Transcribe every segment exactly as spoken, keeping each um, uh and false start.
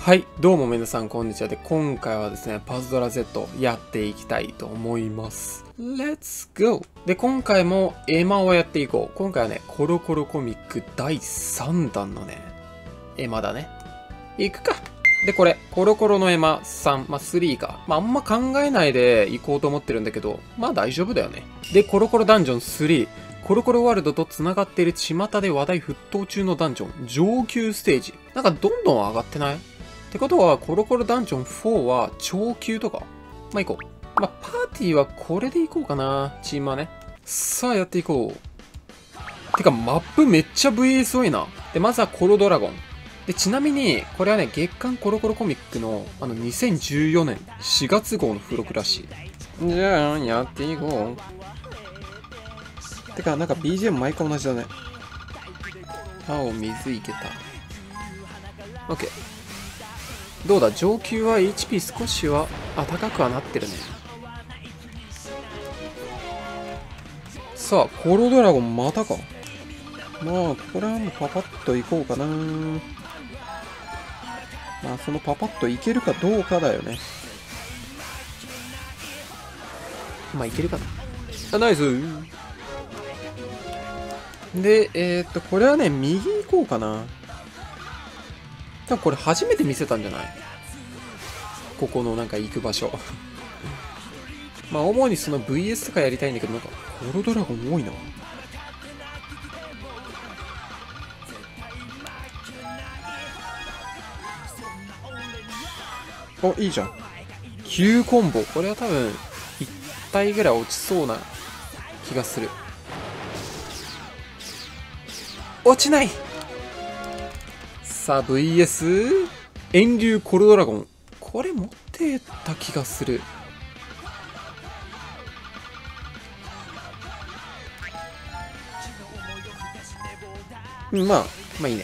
はい、どうも皆さんこんにちは。で、今回はですね、パズドラ Z やっていきたいと思います。Let's go! で、今回もエマをやっていこう。今回はね、コロコロコミックだいさんだんのね、エマだね。いくか。で、これ、コロコロのエマさん、まあ、スリーか。まあ、あんま考えないでいこうと思ってるんだけど、まあ大丈夫だよね。で、コロコロダンジョンスリー。コロコロワールドと繋がっている巷で話題沸騰中のダンジョン、上級ステージ。なんかどんどん上がってない？ってことは、コロコロダンジョンフォーは超級とか。まあ、行こう。まあ、パーティーはこれで行こうかな。チームはね。さあ、やっていこう。てか、マップめっちゃ ブイエス 多いな。で、まずはコロドラゴン。で、ちなみに、これはね、月刊コロコロコミックの、あの、にせんじゅうよねんしがつ号の付録らしい。じゃあ、やっていこう。てか、なんか ビージーエム 毎回同じだね。青、水いけた。OK。どうだ、上級は エイチピー 少しは、あ、高くはなってるね。さあ、コロドラゴンまたか。まあ、ここら辺もパパッといこうかな。まあ、そのパパッといけるかどうかだよね。まあ、いけるかな。あ、ナイス。で、えー、っと、これはね、右行こうかな。多分これ初めて見せたんじゃない？ここのなんか行く場所。まあ、主にその ブイエス とかやりたいんだけど、なんか、コロドラゴン多いな。お、いいじゃん。きゅうコンボ。これは多分、いち体ぐらい落ちそうな気がする。落ちない。さあ、ブイエス 遠流コロドラゴン。これ持ってた気がする。まあ、まあいいね。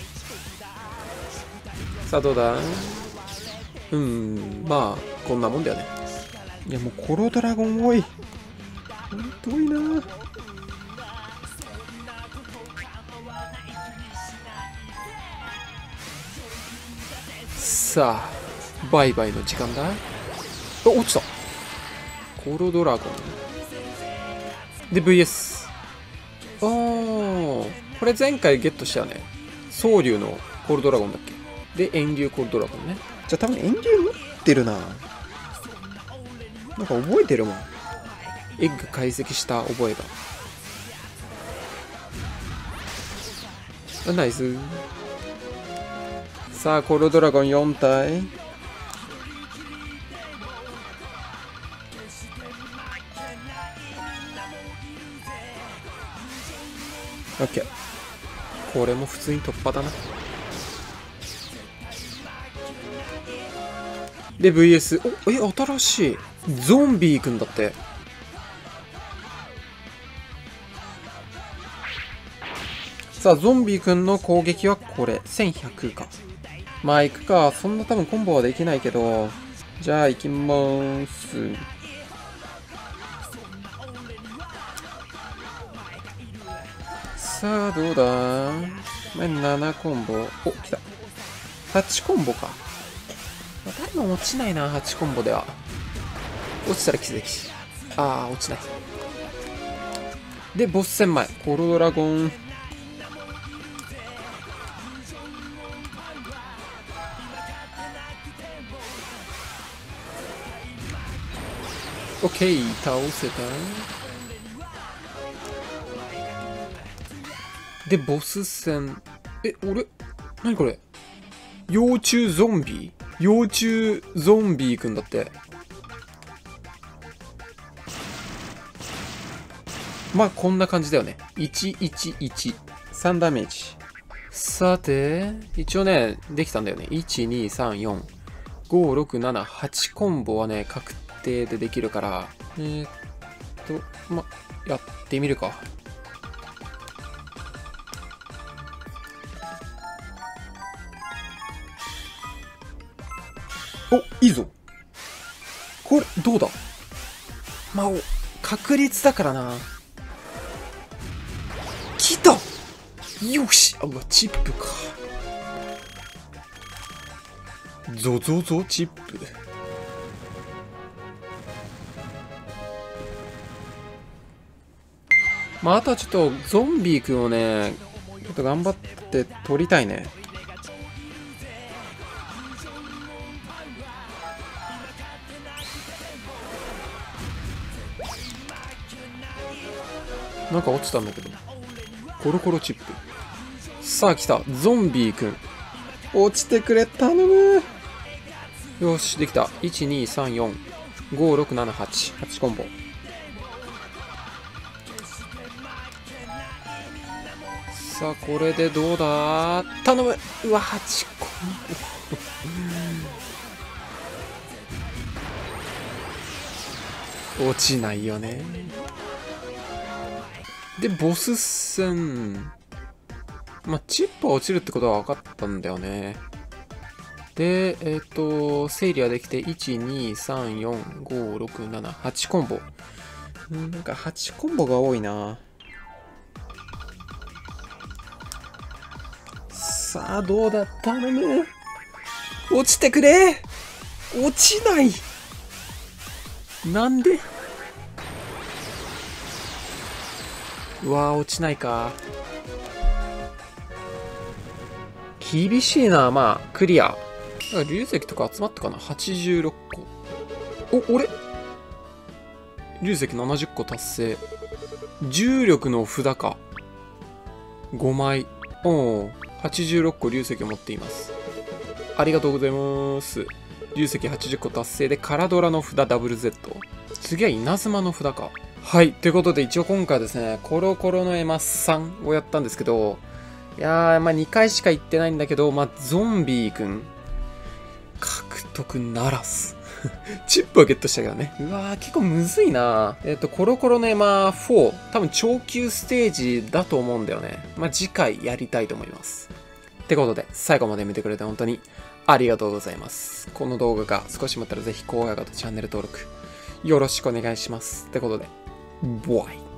さあ、どうだ？うん、まあ、こんなもんだよね。いや、もうコロドラゴン多い。ほんと多いな。さあ、バイバイの時間だ。あ、落ちた。コロドラゴン。で、ブイエス。あー、これ前回ゲットしたよね。蒼竜のコロドラゴンだっけ。で、遠竜コロドラゴンね。じゃあ多分遠竜持ってるな。なんか覚えてるもん。エッグ解析した覚えが。あ、ナイス。さあ、コロドラゴンよん体。オッケー。これも普通に突破だな。で、ブイエス。お、え、新しい。ゾンビーくんだって。さあ、ゾンビーくんの攻撃はこれ。せんひゃくか。まあ、行くか。そんな多分コンボはできないけど。じゃあ、行きまーす。さあ、どうだ？ななコンボ。お、来た。はちコンボか。まあ、多分落ちないな、はちコンボでは。落ちたら奇跡。ああ、落ちない。で、ボス戦前。コロドラゴン。オッケー、倒せた。で、ボス戦。え、俺何これ？幼虫ゾンビ？幼虫ゾンビくんだって。まあ、こんな感じだよね。いちいちいち。さんダメージ。さて、一応ね、できたんだよね。いち、に、さん、よん、ご、ろく、なな、はちコンボはね、確定でできるから、えー、っと、ま、やってみるか。お、いいぞ。これ、どうだ？まあ、確率だからな。来た！よし！あ、うわ、チップか。 ゾゾゾチップ。まあ、あとはちょっとゾンビくんをね、ちょっと頑張って取りたいね。なんか落ちたんだけど。コロコロチップ。さあ来た。ゾンビくん。落ちてくれ、頼む。よし、できた。いち、に、さん、よん、ご、ろく、なな、はち。はちコンボ。さあ、これでどうだ、頼む。うわ、はちコンボ。落ちないよね。で、ボス戦。まあ、チップは落ちるってことは分かったんだよね。で、えっと、整理はできて、いち、に、さん、よん、ご、ろく、なな、はちコンボ。うん、なんかはちコンボが多いな。さあ、どうだ、頼む。落ちてくれ。落ちない。なんで。うわー、落ちないか。厳しいな。まあクリア。龍石とか集まったかな。はちじゅうろっこ。お、俺龍石ななじゅっこ達成。重力の札か。ごまい。おお、はちじゅうろっこ龍石を持っています。ありがとうございます。龍石はちじゅっこ達成でカラドラの札 ダブルゼット。次は稲妻の札か。はい。ということで、一応今回ですね、コロコロのエマさんをやったんですけど、いやー、まあにかいしか行ってないんだけど、まあゾンビくん、獲得ならず。チップはゲットしたけどね。うわー、結構むずいな。えっと、コロコロのエマフォー、多分超級ステージだと思うんだよね。まあ次回やりたいと思います。ってことで、最後まで見てくれて本当にありがとうございます。この動画が少しもあったらぜひ高評価とチャンネル登録よろしくお願いします。ってことで、ボイ。